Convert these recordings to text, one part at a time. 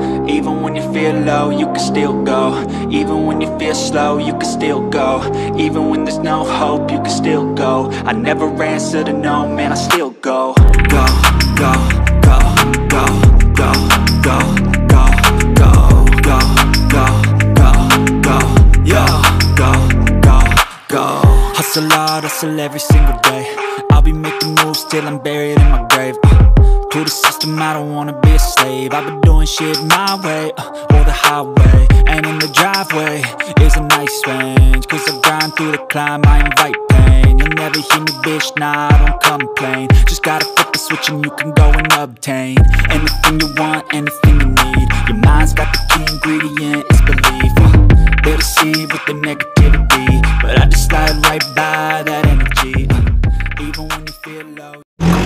Even when you feel low, you can still go. Even when you feel slow, you can still go. Even when there's no hope, you can still go. I never answer to no, man, I still go. Go, go, go, go, go, go, go, go, go, go, go, go, yo, go, go, go. Hustle hard, hustle every single day. I'll be making moves till I'm buried in my grave. To the system, I don't wanna be a slave. I've been doing shit my way, or the highway. And in the driveway is a nice range. Cause I grind through the climb, I invite pain. You'll never hear me, bitch, nah, I don't complain. Just gotta flip the switch and you can go and obtain anything you want, anything you need. Your mind's got the key ingredient, it's belief. They deceive with the negativity, but I just slide right by that energy. Even when you feel low.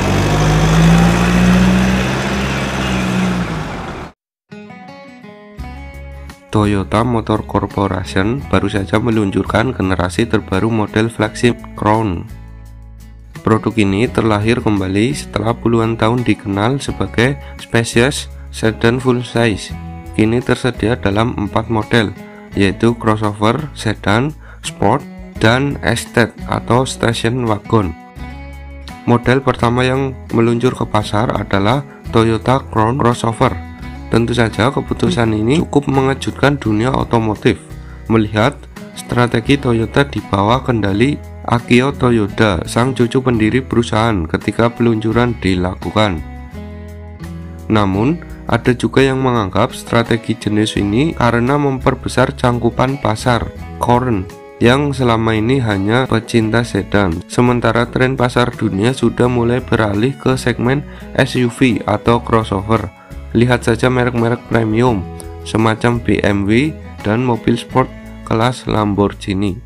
Toyota Motor Corporation baru saja meluncurkan generasi terbaru model flagship Crown. Produk ini terlahir kembali setelah puluhan tahun dikenal sebagai spacious sedan full size. Kini tersedia dalam 4 model, yaitu crossover, sedan, sport, dan estate atau station wagon. Model pertama yang meluncur ke pasar adalah Toyota Crown Crossover. Tentu saja keputusan ini cukup mengejutkan dunia otomotif, melihat strategi Toyota di bawah kendali Akio Toyoda, sang cucu pendiri perusahaan ketika peluncuran dilakukan. Namun, ada juga yang menganggap strategi jenis ini karena memperbesar cangkupan pasar Crown yang selama ini hanya pecinta sedan, sementara tren pasar dunia sudah mulai beralih ke segmen SUV atau crossover. Lihat saja merek-merek premium semacam BMW dan mobil sport kelas Lamborghini.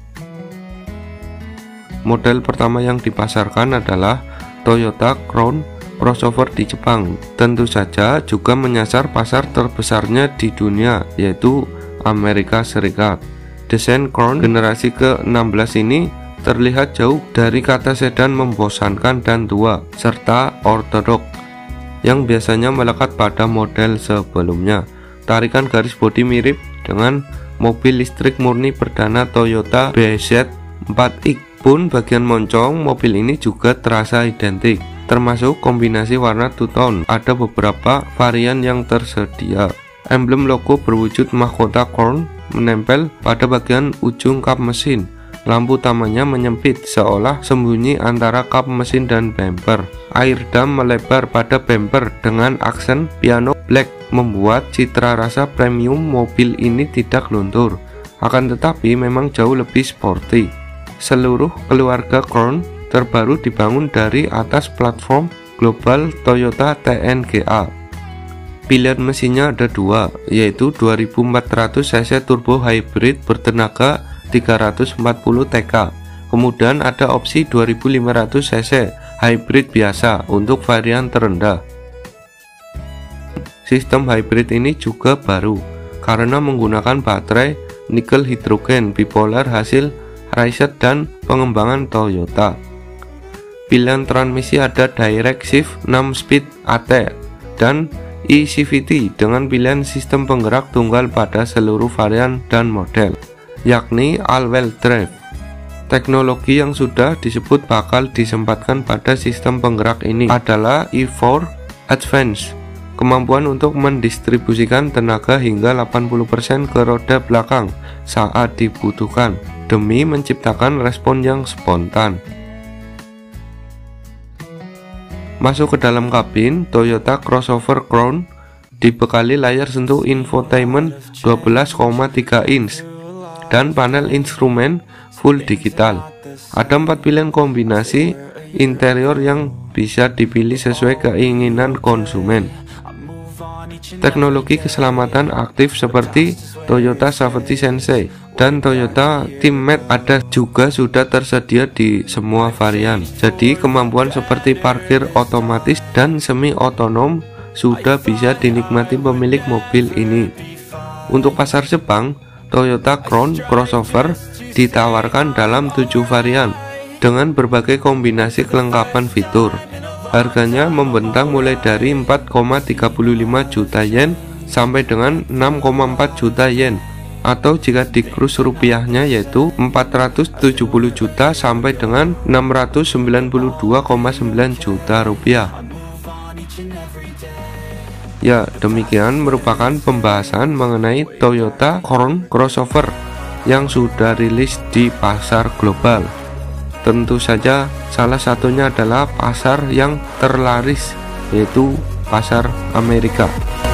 Model pertama yang dipasarkan adalah Toyota Crown Crossover di Jepang. Tentu saja juga menyasar pasar terbesarnya di dunia, yaitu Amerika Serikat. Desain Crown generasi ke-16 ini terlihat jauh dari kata sedan membosankan dan tua, serta ortodok yang biasanya melekat pada model sebelumnya. Tarikan garis bodi mirip dengan mobil listrik murni perdana Toyota BZ4X, pun bagian moncong mobil ini juga terasa identik, termasuk kombinasi warna two-tone. Ada beberapa varian yang tersedia. Emblem logo berwujud mahkota Crown menempel pada bagian ujung kap mesin. Lampu utamanya menyempit, seolah sembunyi antara kap mesin dan bumper. Air dam melebar pada bumper dengan aksen piano black, membuat citra rasa premium mobil ini tidak luntur. Akan tetapi memang jauh lebih sporty. Seluruh keluarga Crown terbaru dibangun dari atas platform global Toyota TNGA. Pilihan mesinnya ada dua, yaitu 2400 cc turbo hybrid bertenaga 340 TK. Kemudian ada opsi 2500 cc hybrid biasa untuk varian terendah. Sistem hybrid ini juga baru karena menggunakan baterai nikel hidrogen bipolar hasil riset dan pengembangan Toyota. Pilihan transmisi ada direct shift 6 speed AT dan eCVT dengan pilihan sistem penggerak tunggal pada seluruh varian dan model, yakni all-wheel drive. Teknologi yang sudah disebut bakal disempatkan pada sistem penggerak ini adalah E4 Advance, kemampuan untuk mendistribusikan tenaga hingga 80% ke roda belakang saat dibutuhkan, demi menciptakan respon yang spontan. Masuk ke dalam kabin, Toyota Crossover Crown dibekali layar sentuh infotainment 12,3 inch dan panel instrumen full digital. Ada 4 pilihan kombinasi interior yang bisa dipilih sesuai keinginan konsumen. Teknologi keselamatan aktif seperti Toyota Safety Sensei dan Toyota TeamMate ada juga sudah tersedia di semua varian. Jadi kemampuan seperti parkir otomatis dan semi otonom sudah bisa dinikmati pemilik mobil ini. Untuk pasar Jepang, Toyota Crown Crossover ditawarkan dalam 7 varian dengan berbagai kombinasi kelengkapan fitur. Harganya membentang mulai dari 4,35 juta yen sampai dengan 6,4 juta yen, atau jika dikurus rupiahnya yaitu 470 juta sampai dengan 692,9 juta rupiah. Ya, demikian merupakan pembahasan mengenai Toyota Crown crossover yang sudah rilis di pasar global. Tentu saja salah satunya adalah pasar yang terlaris, yaitu pasar Amerika.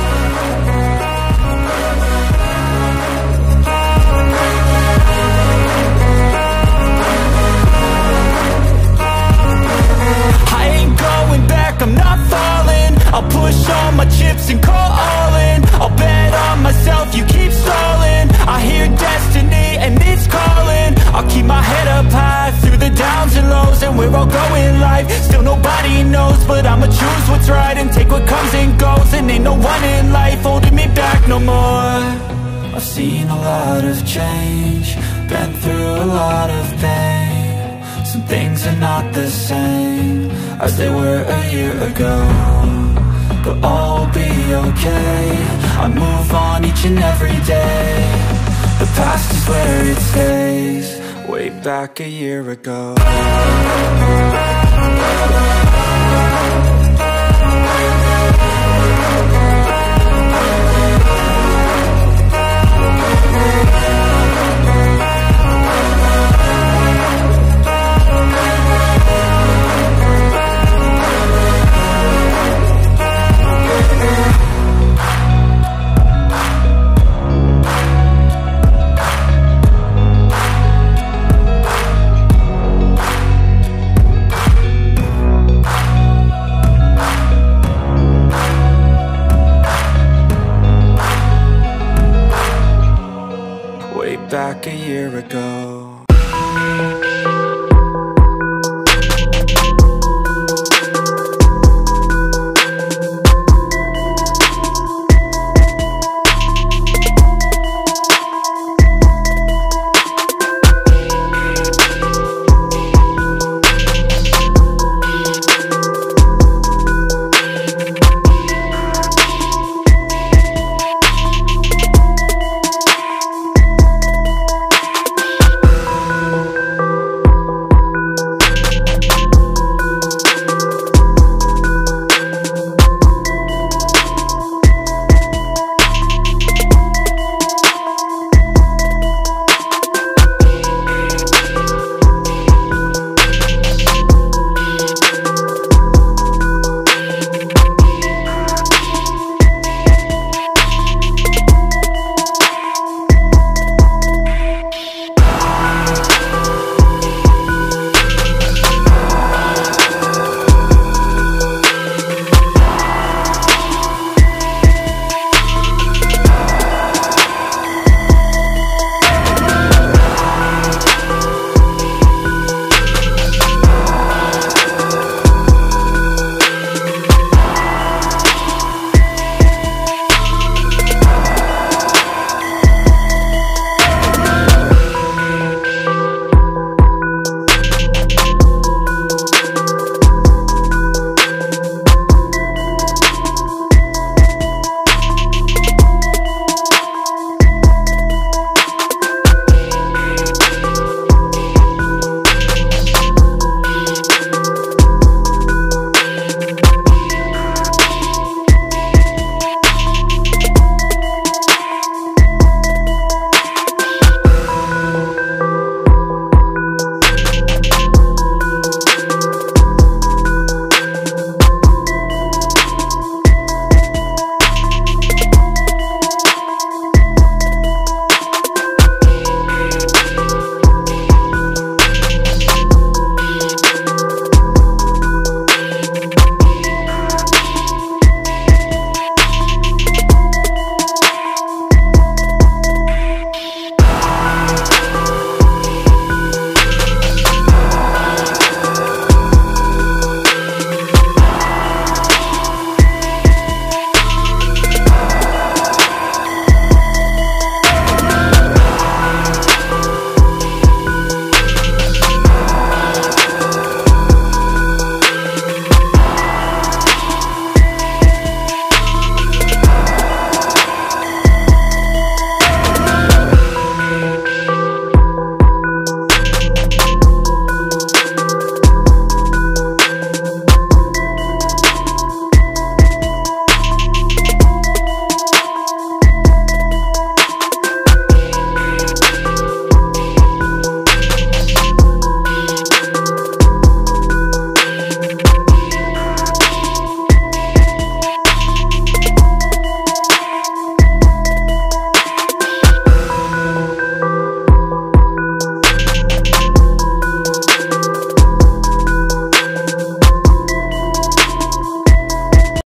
I'll push all my chips and call all in. I'll bet on myself, you keep stalling. I hear destiny and it's calling. I'll keep my head up high through the downs and lows. And we're all going life, still nobody knows. But I'ma choose what's right and take what comes and goes. And ain't no one in life holding me back no more. I've seen a lot of change, been through a lot of pain. Some things are not the same as they were a year ago, but all will be okay. I move on each and every day. The past is where it stays. Way back a year ago. Back a year ago.